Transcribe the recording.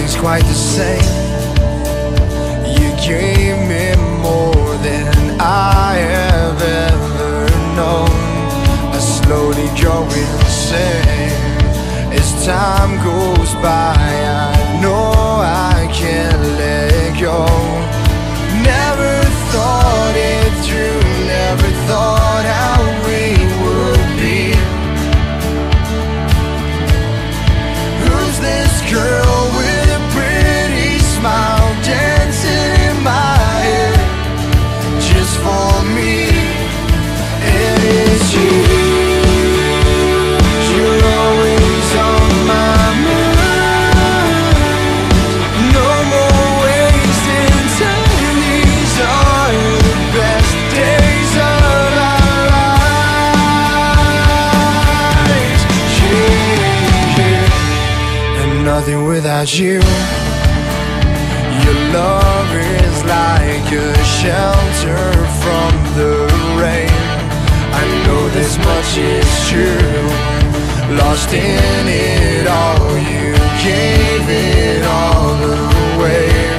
nothing's quite the same. You gave me more than I have ever known. I slowly go insane as time goes by. I know I can't let go. Never thought it through, never thought how we would be. Who's this girl with a pretty smile dancing in my head just for me? And it's you. You're always on my mind. No more wasting time. These are the best days of our lives. Yeah. And nothing without you. Your love is like a shelter from the rain. I know this much is true. Lost in it all, you gave it all away.